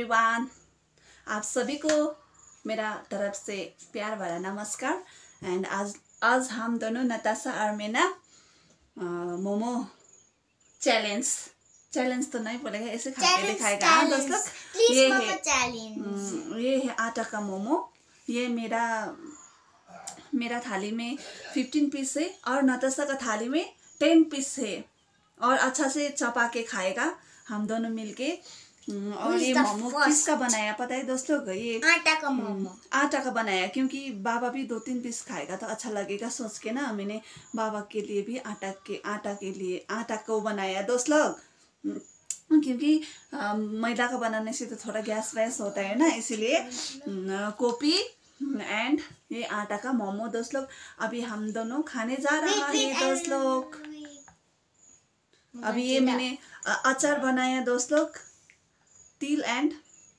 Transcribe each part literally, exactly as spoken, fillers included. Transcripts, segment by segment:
Everyone, आप सभी को मेरा तरफ से प्यार भरा नमस्कार। एंड आज आज हम दोनों नताशा और मेरा मोमो चैलेंज चैलेंज तो नहीं बोलेगा, ऐसे खा के दिखाएगा। हाँ दोस्त लोग, ये है ये है आटा का मोमो। ये मेरा मेरा थाली में फिफ्टीन पीस है और नताशा का थाली में टेन पीस है। और अच्छा से चपा के खाएगा हम दोनों मिलके। और ये मोमो किसका बनाया पता है दोस्त लोग? ये आटा का मोमो आटा का बनाया, क्योंकि बाबा भी दो तीन पीस खाएगा तो अच्छा लगेगा सोच के ना मैंने बाबा के लिए भी आटा के आटा के लिए आटा को बनाया दोस्त लोग। क्योंकि मैदा का बनाने से तो थोड़ा गैस वैस होता है ना, इसीलिए कॉपी एंड ये आटा का मोमो दोस्त लोग अभी हम दोनों खाने जा रहा है दोस्त लोग। अभी ये मैंने अचार बनाया दोस्त लोग, तिल एंड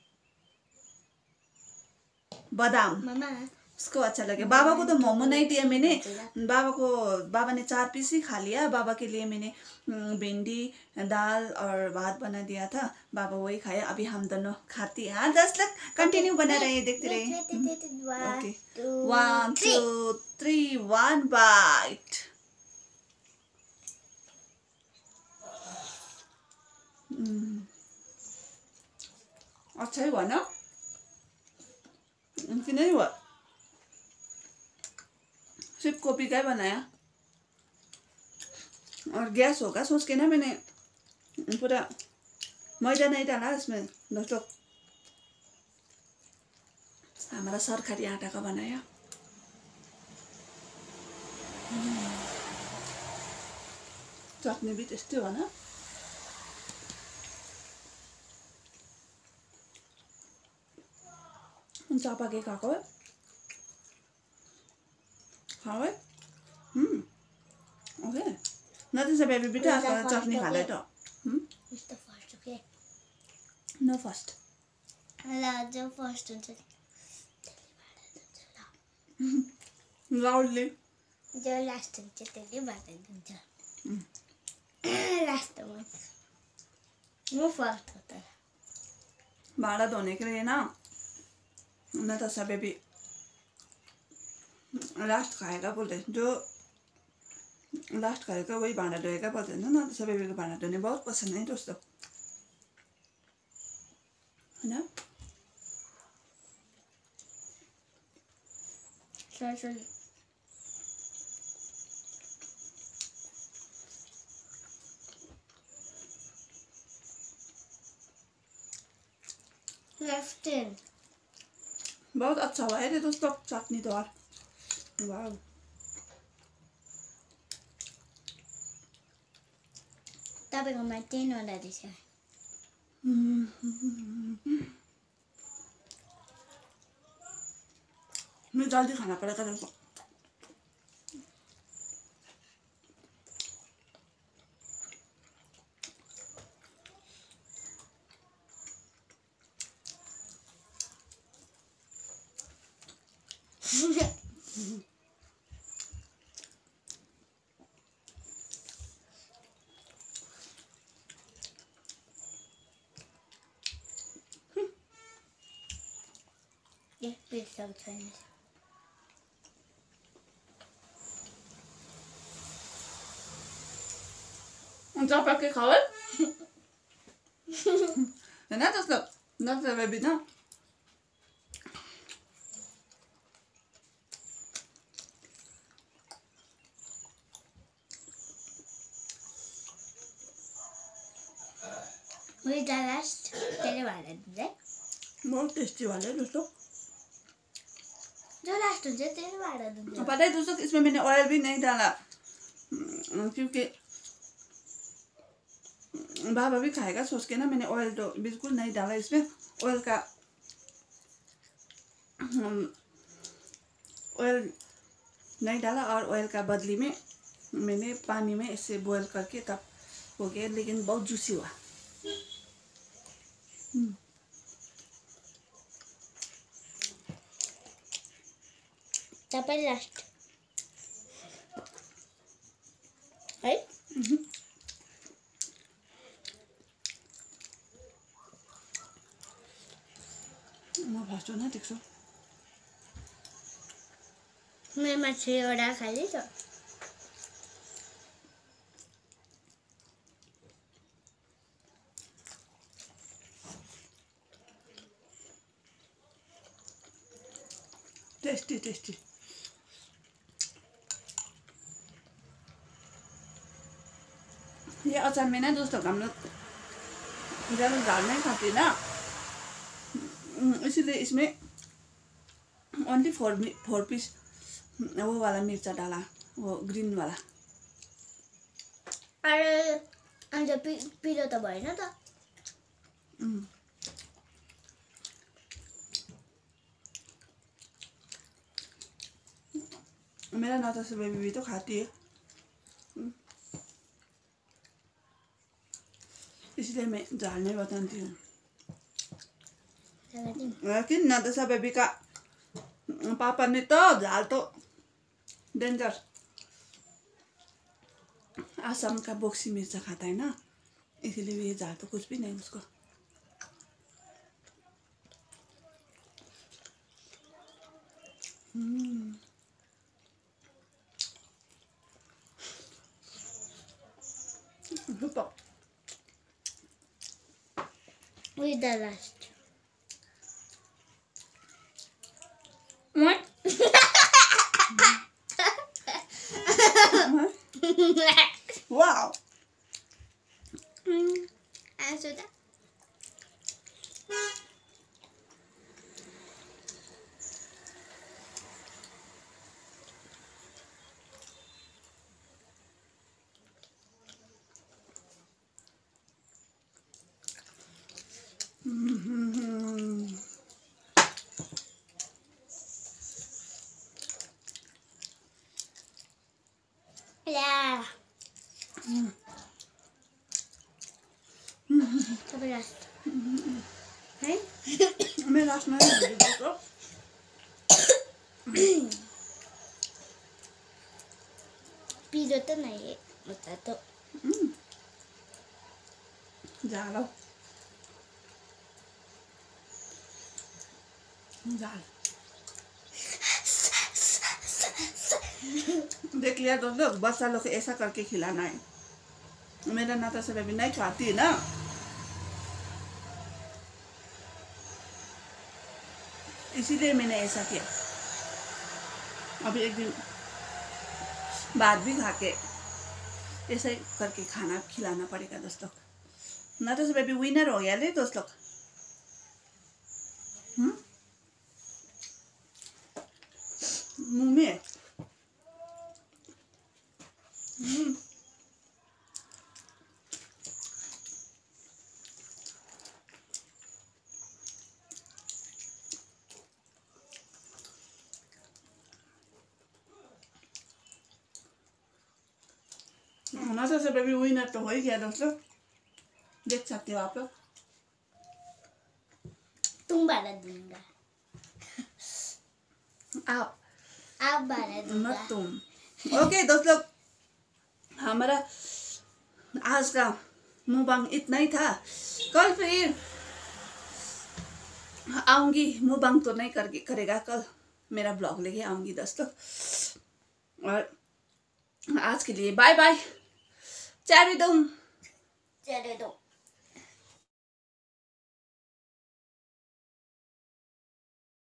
बादाम। उसको अच्छा लगे। बाबा को तो मोमो नहीं दिया मैंने, बाबा को बाबा ने चार पीस ही खा लिया। बाबा के लिए मैंने भिंडी दाल और भात बना दिया था, बाबा वही खाया। अभी हम दोनों खाती हैं। हाँ दस लाख कंटिन्यू बना रहे, देखते रहे। Okay, one two three one bite. अच्छा ही हुआ ना कि नहीं हुआ? सिर्फ कॉपी का बनाया और गैस होगा सोच के ना मैंने पूरा मैदा नहीं डाला इसमें दोस्तों। हमारा सरकारी आटा का बनाया। चटनी भी टेस्टी हुआ ना। चापा के खाएको है, खाओ है। हम्म ओके, नतिसा बेबी बेटा चटनी खाँदै त। Mr. First, okay? No first ल जो फर्स्ट हुन्छ लाउडली जो लास्ट हुन्छ त्यसले बाटाइदिन्छ। लास्ट हो म फर्स्ट हो त। भाँडा धोने के लिए ना नताशा बेबी लास्ट खाएगा बोलते, जो लास्ट खाएगा वही भाँडा धोएगा बोलते हैं ना। नताशा बेबी को भाँडा धोने बहुत पसंद है दोस्तों, है ना? सॉरी सॉरी लेफ्ट इन बहुत अच्छा हुआ है दोस्तों चटनी तो। और वाह, तपाईँकोमा टेनवटा रहेछ। मैं जल्दी खाना पड़ेगा दोस्तों। ये पिज्जा छैन। चपा के खाओ है ना दोस्तों। नताशा बेबी ना वही लास्ट त्यसले भाडा दिन्छ। बहुत टेस्टी वाले है दोस्तों। जो लास्ट हुन्छ त्यसले भाडा दिन्छ। पता है दोस्तों, इसमें मैंने ऑयल भी नहीं डाला क्योंकि बाबा भी खाएगा सोच के ना मैंने ऑयल तो बिल्कुल नहीं डाला इसमें। ऑयल का ऑयल नहीं डाला और ऑयल का बदली में मैंने पानी में इसे बॉईल करके तब हो गया, लेकिन बहुत जूसी हुआ। तपाईँ लास्ट है। म फर्स्ट ना देख्छु मेरोमा छवटा खाली छ टेस्टी टेस्टी ये अचार में ना दोस्तों हम लोग ज़्यादा दाल नहीं खाते ना, इसीलिए इसमें ओनली फोर फोर पीस वो वाला मिर्चा डाला, वो ग्रीन वाला। अरे अन्त पि पिरो त भएन त उम्। मेरा नताशा बेबी भी तो खाती है, इसलिए मैं झाल नहीं बताती हूँ। लेकिन नताशा बेबी का पापा ने तो झाल तो डेंजर, असम का बोक्सी मिर्चा खाता है ना, इसीलिए ये झाल तो कुछ भी नहीं उसको। Hmm super. With the last. What? Wow. Mm. Answer that. Mm-hmm. Yeah. Mm. Cover last. Hey? मैं लास्ट में दोस्तों पिरो त नहीं होता तो झाल झाल देख लिया दोस्तों, बच्चा लोग को ऐसा करके खिलाना है। मेरा नताशा बेबी नहीं खाती है ना, इसीलिए मैंने ऐसा किया। अभी एक दिन बाद भी खा के ऐसे करके खाना खिलाना पड़ेगा दोस्तों। नताशा बेबी विनर हो गया ले दोस्तों। हम्म मुंह में हम्म नताशा बेबी विनर तो हो ही गया दोस्तों, देख सकते हो आप लोग। तुम बाला दूंगा, आप आप बाला दूंगा, मत तुम। ओके दोस्तों, हमारा आज का मुकबांग इतना ही था। कल फिर आऊंगी, मुकबांग तो नहीं करके करेगा, कल मेरा ब्लॉग लेके आऊंगी दोस्तों। और आज के लिए बाय बाय, चारी दो चले दो।